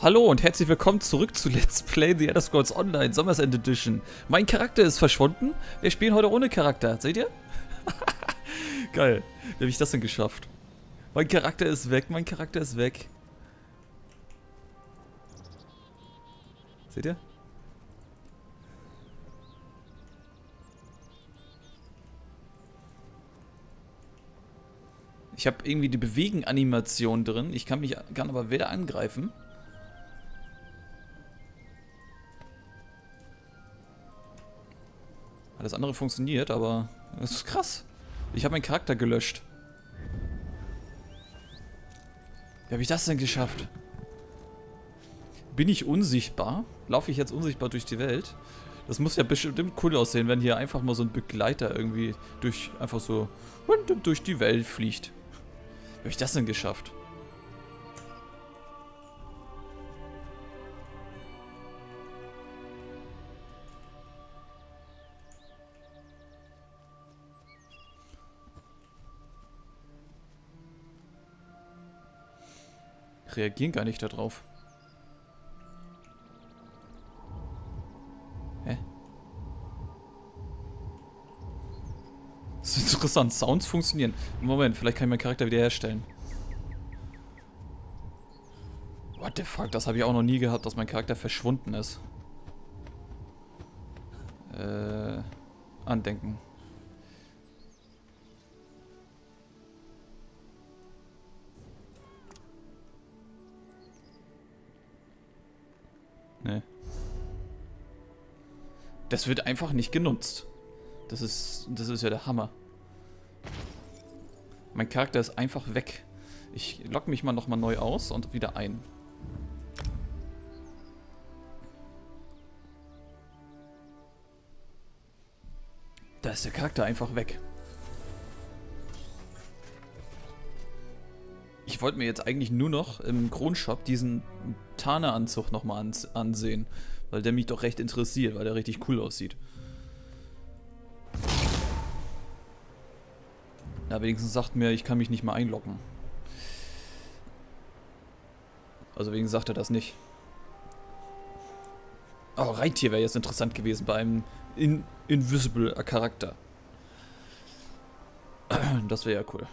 Hallo und herzlich willkommen zurück zu Let's Play The Elder Scrolls Online Summer's End Edition. Mein Charakter ist verschwunden. Wir spielen heute ohne Charakter. Seht ihr? Geil. Wie habe ich das denn geschafft? Mein Charakter ist weg. Mein Charakter ist weg. Seht ihr? Ich habe irgendwie die Bewegen-Animation drin. Ich kann aber weder angreifen. Alles andere funktioniert, aber das ist krass. Ich habe meinen Charakter gelöscht. Wie habe ich das denn geschafft? Bin ich unsichtbar? Laufe ich jetzt unsichtbar durch die Welt? Das muss ja bestimmt cool aussehen, wenn hier einfach mal so ein Begleiter irgendwie einfach so random durch die Welt fliegt. Wie habe ich das denn geschafft? Reagieren gar nicht darauf. Hä? Das ist interessant. Sounds funktionieren. Moment, vielleicht kann ich meinen Charakter wiederherstellen. What the fuck? Das habe ich auch noch nie gehabt, dass mein Charakter verschwunden ist. Andenken. Nee. Das wird einfach nicht genutzt. Das ist ja der Hammer. Mein Charakter ist einfach weg. Ich logge mich mal nochmal neu aus und wieder ein. Da ist der Charakter einfach weg. Ich wollte mir jetzt eigentlich nur noch im Kronshop diesen Tarneranzug nochmal ansehen. Weil der mich doch recht interessiert, weil der richtig cool aussieht. Ja, wenigstens sagt mir, ich kann mich nicht mal einloggen. Also wegen sagt er das nicht. Oh, Reittier wäre jetzt interessant gewesen bei einem Invisible Charakter. Das wäre ja cool.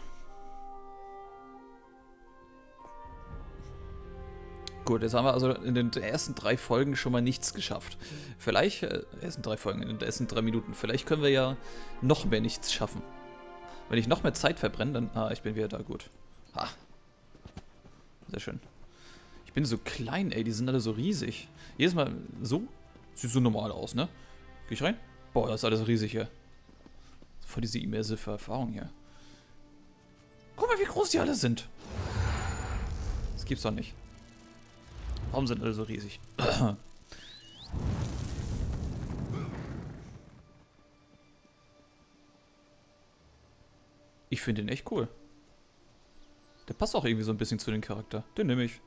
Gut, jetzt haben wir also in den ersten 3 Folgen schon mal nichts geschafft. Vielleicht, ersten 3 Folgen, in den ersten 3 Minuten, vielleicht können wir ja noch mehr nichts schaffen. Wenn ich noch mehr Zeit verbrenne, dann... Ah, ich bin wieder da, gut. Ha. Sehr schön. Ich bin so klein, ey, die sind alle so riesig. Jedes Mal so, sieht so normal aus, ne? Geh ich rein? Boah, das ist alles riesig hier. Voll diese immersive Erfahrung hier. Guck mal, wie groß die alle sind. Das gibt's doch nicht. Warum sind alle so riesig? Ich finde ihn echt cool. Der passt auch irgendwie so ein bisschen zu dem Charakter. Den nehme ich.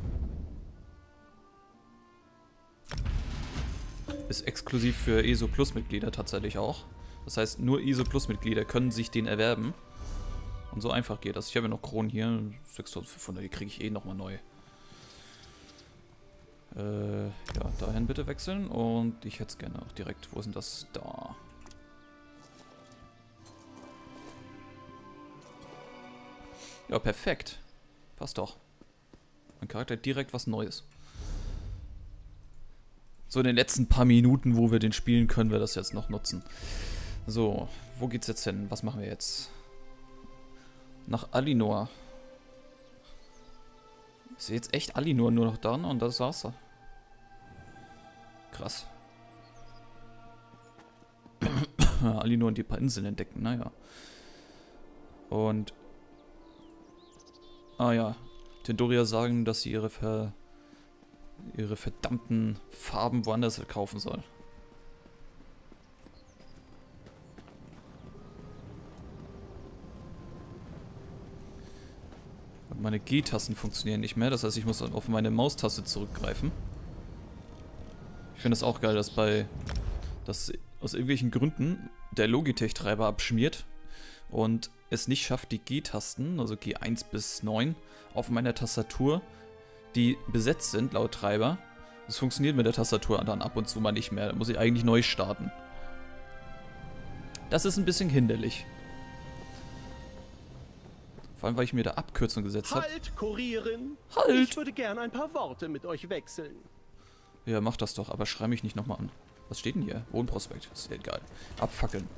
Ist exklusiv für ESO Plus Mitglieder tatsächlich auch. Das heißt, nur ESO Plus Mitglieder können sich den erwerben. Und so einfach geht das. Ich habe ja noch Kronen hier. 6500, die kriege ich eh nochmal neu. Ja, dahin bitte wechseln. Und ich hätte es gerne auch direkt. Wo ist denn das? Da. Ja, perfekt. Passt doch. Mein Charakter hat direkt was Neues. So in den letzten paar Minuten, wo wir den spielen, können wir das jetzt noch nutzen. So, wo geht's jetzt hin? Was machen wir jetzt? Nach Alinor. Ist jetzt echt Alinor nur noch da und das war's. Krass. Alinor und die paar Inseln entdecken, naja. Und... Ah ja, Tendoria sagen, dass sie ihre verdammten Farben woanders kaufen soll. Und meine G-Tasten funktionieren nicht mehr, das heißt, ich muss auf meine Maustaste zurückgreifen. Ich finde es auch geil, dass aus irgendwelchen Gründen der Logitech-Treiber abschmiert und es nicht schafft, die G-Tasten, also G1 bis 9, auf meiner Tastatur die besetzt sind, laut Treiber. Das funktioniert mit der Tastatur dann ab und zu mal nicht mehr. Da muss ich eigentlich neu starten. Das ist ein bisschen hinderlich. Vor allem, weil ich mir da Abkürzung gesetzt habe. Halt, Kurierin! Halt! Ich würde gern ein paar Worte mit euch wechseln. Ja, mach das doch, aber schrei mich nicht nochmal an. Was steht denn hier? Wohnprospekt. Ist egal. Abfackeln.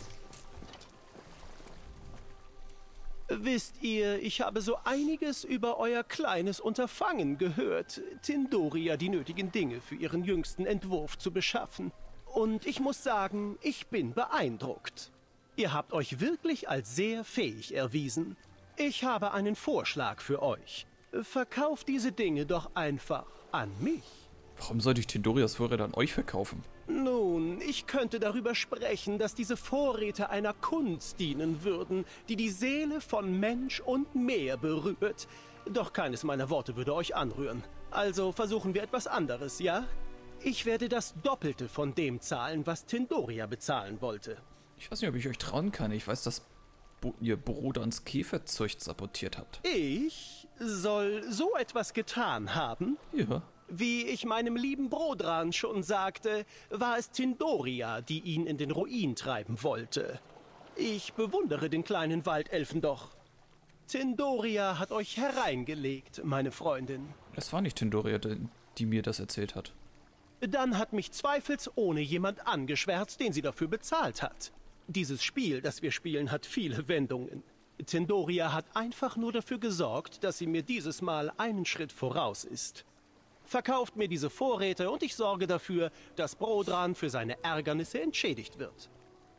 Wisst ihr, ich habe so einiges über euer kleines Unterfangen gehört, Tindoria die nötigen Dinge für ihren jüngsten Entwurf zu beschaffen. Und ich muss sagen, ich bin beeindruckt. Ihr habt euch wirklich als sehr fähig erwiesen. Ich habe einen Vorschlag für euch. Verkauft diese Dinge doch einfach an mich. Warum sollte ich Tindorias Vorräte an euch verkaufen? Nun, ich könnte darüber sprechen, dass diese Vorräte einer Kunst dienen würden, die die Seele von Mensch und Meer berührt. Doch keines meiner Worte würde euch anrühren. Also versuchen wir etwas anderes, ja? Ich werde das Doppelte von dem zahlen, was Tindoria bezahlen wollte. Ich weiß nicht, ob ich euch trauen kann. Ich weiß, dass ihr Brodans Käferzeug sabotiert habt. Ich soll so etwas getan haben? Ja. Wie ich meinem lieben Brodran schon sagte, war es Tindoria, die ihn in den Ruin treiben wollte. Ich bewundere den kleinen Waldelfen doch. Tindoria hat euch hereingelegt, meine Freundin. Es war nicht Tindoria, die mir das erzählt hat. Dann hat mich zweifelsohne jemand angeschwärzt, den sie dafür bezahlt hat. Dieses Spiel, das wir spielen, hat viele Wendungen. Tindoria hat einfach nur dafür gesorgt, dass sie mir dieses Mal einen Schritt voraus ist. Verkauft mir diese Vorräte und ich sorge dafür, dass Brodran für seine Ärgernisse entschädigt wird.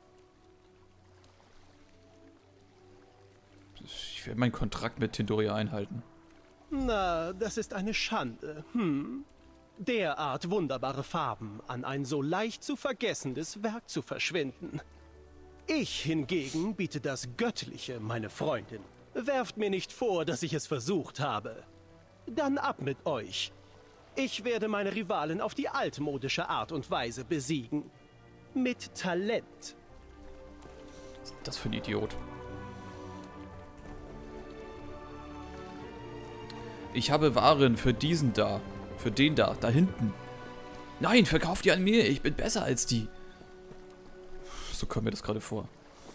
Ich werde meinen Kontrakt mit Tindoria einhalten. Na, das ist eine Schande. Derart wunderbare Farben an ein so leicht zu vergessendes Werk zu verschwinden. Ich hingegen biete das Göttliche, meine Freundin. Werft mir nicht vor, dass ich es versucht habe. Dann ab mit euch. Ich werde meine Rivalen auf die altmodische Art und Weise besiegen. Mit Talent. Was ist das für ein Idiot? Ich habe Waren für diesen da. Für den da. Da hinten. Nein, verkauft die an mir. Ich bin besser als die. So kommt mir das gerade vor.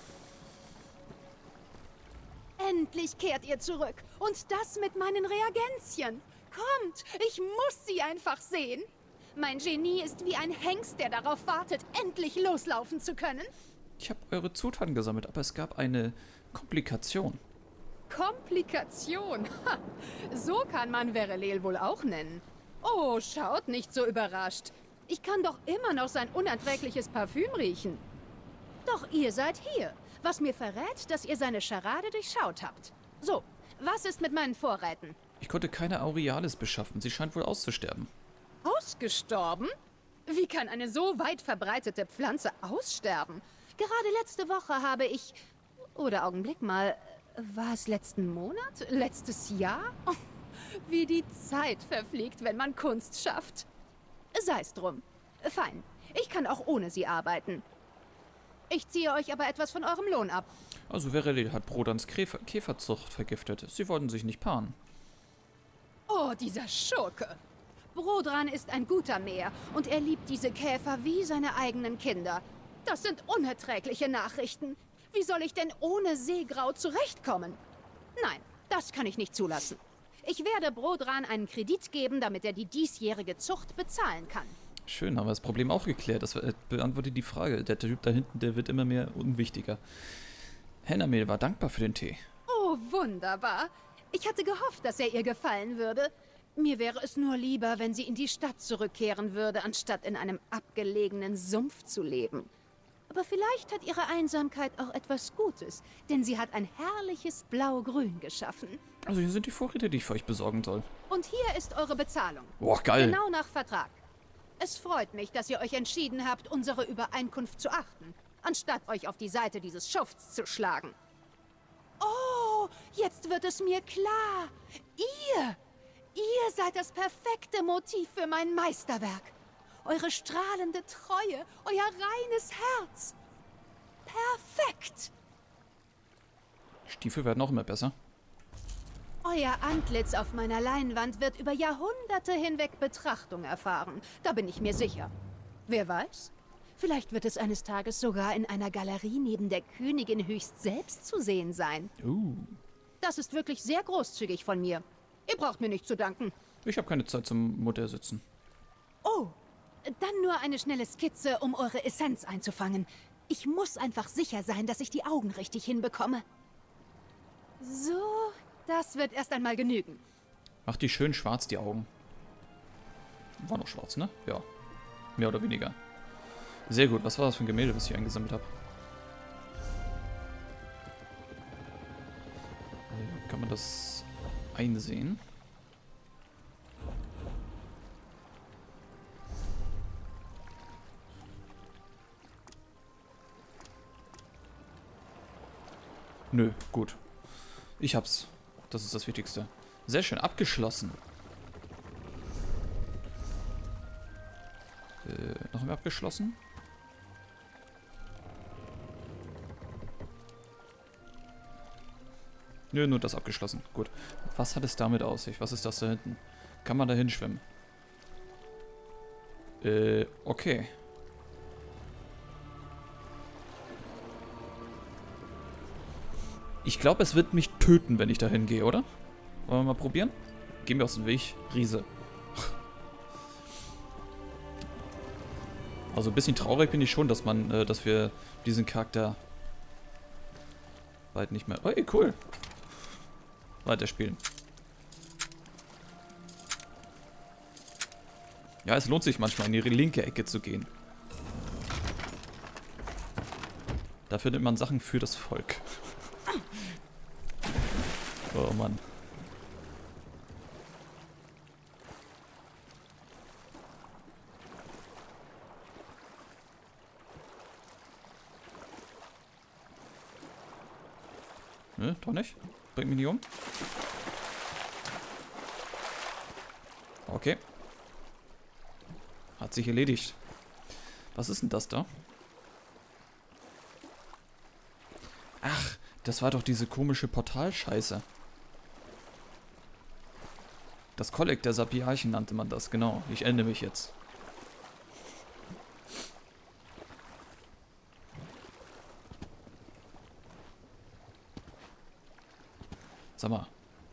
Endlich kehrt ihr zurück. Und das mit meinen Reagenzien. Kommt, ich muss sie einfach sehen. Mein Genie ist wie ein Hengst, der darauf wartet, endlich loslaufen zu können. Ich habe eure Zutaten gesammelt, aber es gab eine Komplikation. Komplikation? Ha, so kann man Verelel wohl auch nennen. Oh, schaut nicht so überrascht. Ich kann doch immer noch sein unerträgliches Parfüm riechen. Doch ihr seid hier, was mir verrät, dass ihr seine Scharade durchschaut habt. So, was ist mit meinen Vorräten? Ich konnte keine Aurealis beschaffen. Sie scheint wohl auszusterben. Ausgestorben? Wie kann eine so weit verbreitete Pflanze aussterben? Gerade letzte Woche habe ich... Oder Augenblick mal... War es letzten Monat? Letztes Jahr? Oh, wie die Zeit verfliegt, wenn man Kunst schafft. Sei's drum. Fein. Ich kann auch ohne sie arbeiten. Ich ziehe euch aber etwas von eurem Lohn ab. Also Verelel hat Brodans Käferzucht vergiftet. Sie wollten sich nicht paaren. Oh, dieser Schurke. Brodran ist ein guter Meer und er liebt diese Käfer wie seine eigenen Kinder. Das sind unerträgliche Nachrichten. Wie soll ich denn ohne Seegrau zurechtkommen? Nein, das kann ich nicht zulassen. Ich werde Brodran einen Kredit geben, damit er die diesjährige Zucht bezahlen kann. Schön, haben wir das Problem auch geklärt. Das beantwortet die Frage. Der Typ da hinten, der wird immer mehr unwichtiger. Hennamel war dankbar für den Tee. Oh, wunderbar. Ich hatte gehofft, dass er ihr gefallen würde. Mir wäre es nur lieber, wenn sie in die Stadt zurückkehren würde, anstatt in einem abgelegenen Sumpf zu leben. Aber vielleicht hat ihre Einsamkeit auch etwas Gutes, denn sie hat ein herrliches Blau-Grün geschaffen. Also hier sind die Vorräte, die ich für euch besorgen soll. Und hier ist eure Bezahlung. Boah, geil. Genau nach Vertrag. Es freut mich, dass ihr euch entschieden habt, unsere Übereinkunft zu achten, anstatt euch auf die Seite dieses Schufts zu schlagen. Oh, jetzt wird es mir klar. Ihr seid das perfekte Motiv für mein Meisterwerk. Eure strahlende Treue, euer reines Herz. Perfekt. Stiefel werden auch immer besser. Euer Antlitz auf meiner Leinwand wird über Jahrhunderte hinweg Betrachtung erfahren. Da bin ich mir sicher. Wer weiß? Vielleicht wird es eines Tages sogar in einer Galerie neben der Königin höchst selbst zu sehen sein. Das ist wirklich sehr großzügig von mir. Ihr braucht mir nicht zu danken. Ich habe keine Zeit zum Modell sitzen. Oh, dann nur eine schnelle Skizze, um eure Essenz einzufangen. Ich muss einfach sicher sein, dass ich die Augen richtig hinbekomme. So, das wird erst einmal genügen. Mach die schön schwarz, die Augen. War noch schwarz, ne? Ja. Mehr oder weniger. Sehr gut. Was war das für ein Gemälde, was ich eingesammelt habe? Kann man das einsehen? Nö, gut. Ich hab's. Das ist das Wichtigste. Sehr schön, abgeschlossen. Noch mehr abgeschlossen? Nö, nur das abgeschlossen. Gut. Was hat es damit aus sich? Was ist das da hinten? Kann man da hinschwimmen? Okay. Ich glaube, es wird mich töten, wenn ich da hingehe, oder? Wollen wir mal probieren? Geh mir aus dem Weg, Riese. Also ein bisschen traurig bin ich schon, dass dass wir diesen Charakter bald nicht mehr... Oh, cool. Weiterspielen. Ja, es lohnt sich manchmal, in die linke Ecke zu gehen. Dafür nimmt man Sachen für das Volk. Oh Mann. Ne, doch nicht. Bringt mich nicht um. Okay. Hat sich erledigt. Was ist denn das da? Ach, das war doch diese komische Portalscheiße. Das Kolleg der Sapiarchen nannte man das, genau. Ich erinnere mich jetzt. Sag mal.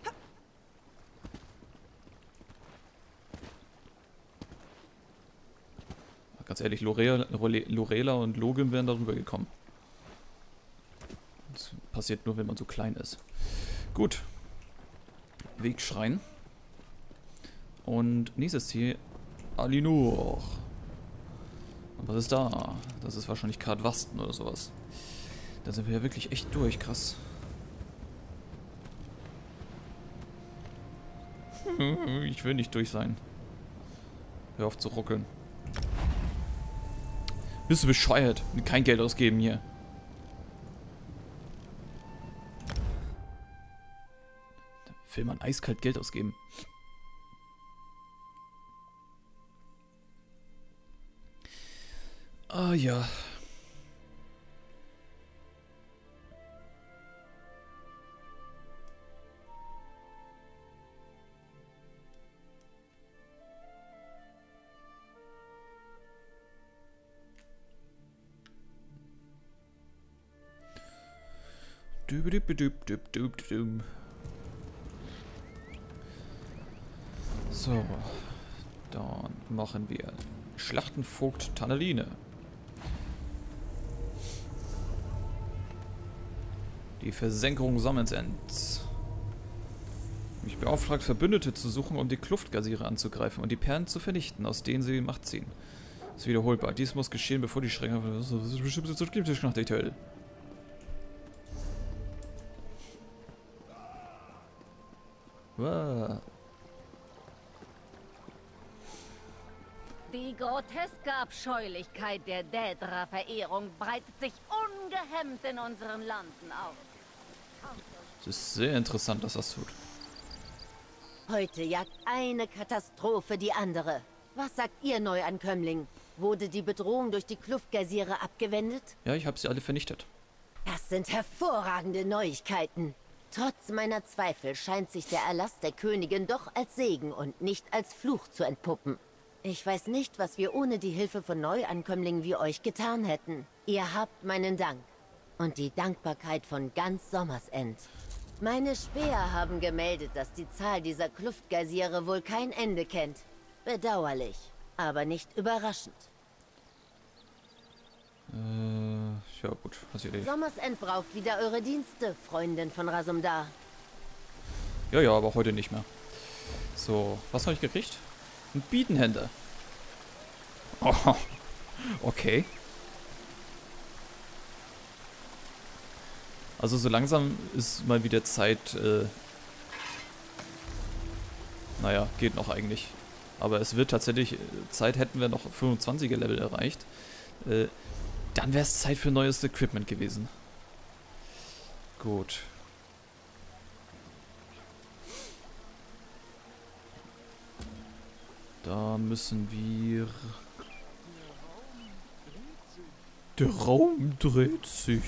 Ganz ehrlich, Lorela und Login wären darüber gekommen. Das passiert nur, wenn man so klein ist. Gut. Wegschrein. Und nächstes Ziel, Alinur. Und was ist da? Das ist wahrscheinlich Kardwasten oder sowas. Da sind wir ja wirklich echt durch, krass. Ich will nicht durch sein. Hör auf zu ruckeln. Bist du bescheuert? Kein Geld ausgeben hier. Da will man eiskalt Geld ausgeben. Ah ja. So, dann machen wir Schlachtenvogt Tanneline. Die Versenkung Sommensends. Mich beauftragt, Verbündete zu suchen, um die Kluftgassiere anzugreifen und die Perlen zu vernichten, aus denen sie die Macht ziehen. Das ist wiederholbar. Dies muss geschehen, bevor die Schränke... Das ist bestimmt so skeptisch nach der Hölle. Wow. Die groteske Abscheulichkeit der Daedra-Verehrung breitet sich ungehemmt in unseren Landen aus. Es ist sehr interessant, dass das tut. Heute jagt eine Katastrophe die andere. Was sagt ihr, Neuankömmling? Wurde die Bedrohung durch die Kluftgassiere abgewendet? Ja, ich habe sie alle vernichtet. Das sind hervorragende Neuigkeiten. Trotz meiner Zweifel scheint sich der Erlass der Königin doch als Segen und nicht als Fluch zu entpuppen. Ich weiß nicht, was wir ohne die Hilfe von Neuankömmlingen wie euch getan hätten. Ihr habt meinen Dank und die Dankbarkeit von ganz Sommersend. Meine Späher haben gemeldet, dass die Zahl dieser Kluftgeysire wohl kein Ende kennt. Bedauerlich, aber nicht überraschend. Ja gut, was ihr Sommersend braucht wieder eure Dienste, Freundin von Razumdar. Ja, aber heute nicht mehr. So, was habe ich gekriegt? Ein Bietenhänder. Oh, okay. Also so langsam ist mal wieder Zeit, naja, geht noch eigentlich. Aber es wird tatsächlich Zeit, hätten wir noch 25er Level erreicht. Dann wäre es Zeit für neues Equipment gewesen. Gut. Da müssen wir... Der Raum dreht sich.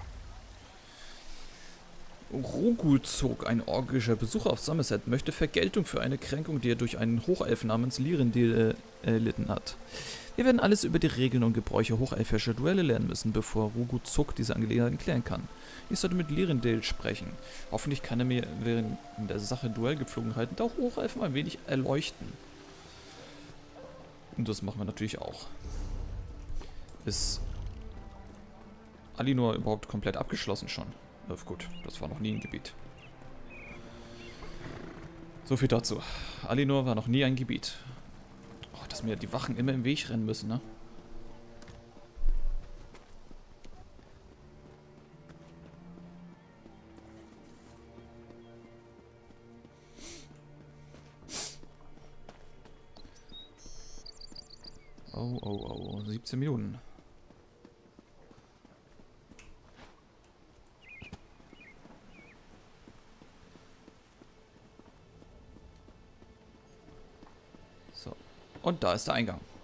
Ruguzog, ein orgischer Besucher auf Somerset, möchte Vergeltung für eine Kränkung, die er durch einen Hochelfen namens Lirindil erlitten hat. Wir werden alles über die Regeln und Gebräuche hochelfischer Duelle lernen müssen, bevor Ruguzog diese Angelegenheit klären kann. Ich sollte mit Lirindil sprechen. Hoffentlich kann er mir während der Sache Duellgepflogenheiten der Hochelfen ein wenig erleuchten. Und das machen wir natürlich auch. Ist Alinor überhaupt komplett abgeschlossen schon? Gut, das war noch nie ein Gebiet. So viel dazu. Alinor war noch nie ein Gebiet. Oh, dass mir die Wachen immer im Weg rennen müssen, ne? Oh, 17 Minuten. So, und da ist der Eingang.